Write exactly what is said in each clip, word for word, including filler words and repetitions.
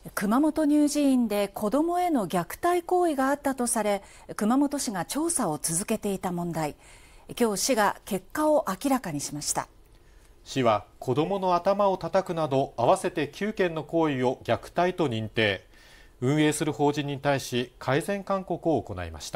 熊本乳児院で子どもへの虐待行為があったとされ、熊本市が調査を続けていた問題。今日市が結果を明らかにしました。 市は子どもの頭を叩くなど合わせてきゅうけんの行為を虐待と認定。運営する法人に対し改善勧告を行いました。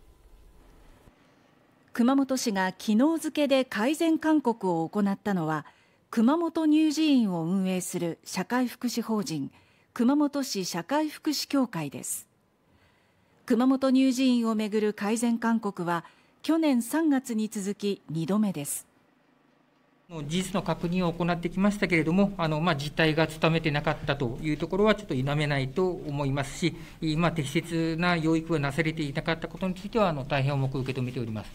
熊本市が昨日付で改善勧告を行ったのは、熊本乳児院を運営する社会福祉法人熊本市社会福祉協会です。熊本乳児院をめぐる改善勧告は去年さんがつに続きにどめです。 事実の確認を行ってきましたけれども、あのまあ、実態がつかめてなかったというところはちょっと否めないと思いますし、まあ、適切な養育がなされていなかったことについてはあの大変重く受け止めております。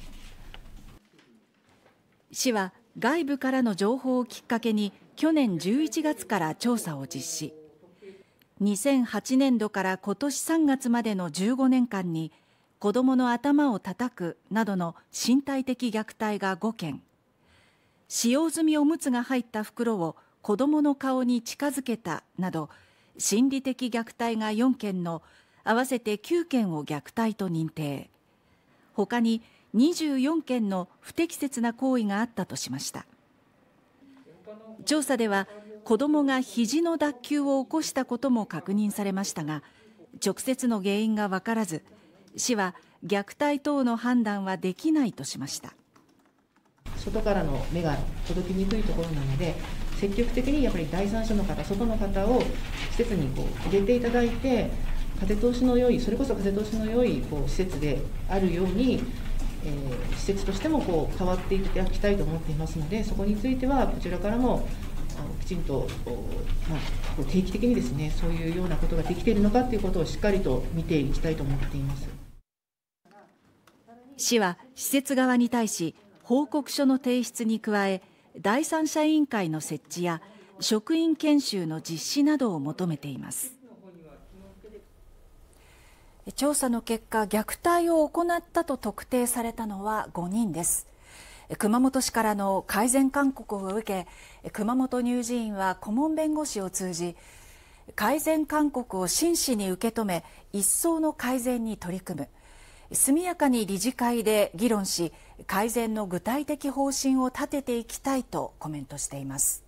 市は外部からの情報をきっかけに去年じゅういちがつから調査を実施。にせんはちねんどから今年さんがつまでのじゅうごねんかんに子どもの頭を叩くなどの身体的虐待がごけん、使用済みおむつが入った袋を子どもの顔に近づけたなど心理的虐待がよんけんの合わせてきゅうけんを虐待と認定。ほかににじゅうよんけんの不適切な行為があったとしました。調査では子どもが肘の脱臼を起こしたことも確認されましたが、直接の原因が分からず、市は虐待等の判断はできないとしました。 外からの目が届きにくいところなので、積極的にやっぱり第三者の方、外の方を施設にこう入れていただいて、風通しの良い、それこそ風通しの良いこう施設であるように、えー、施設としてもこう変わっていただきたいと思っていますので、そこについてはこちらからもきちんと、まあ、定期的にですね、そういうようなことができているのかということをしっかりと見ていきたいと思っています。 市は施設側に対し報告書の提出に加え、第三者委員会の設置や職員研修の実施などを求めています。調査の結果、虐待を行ったと特定されたのはごにんです。熊本市からの改善勧告を受け、熊本乳児院は顧問弁護士を通じ、改善勧告を真摯に受け止め、一層の改善に取り組む、速やかに理事会で議論し、改善の具体的方針を立てていきたいとコメントしています。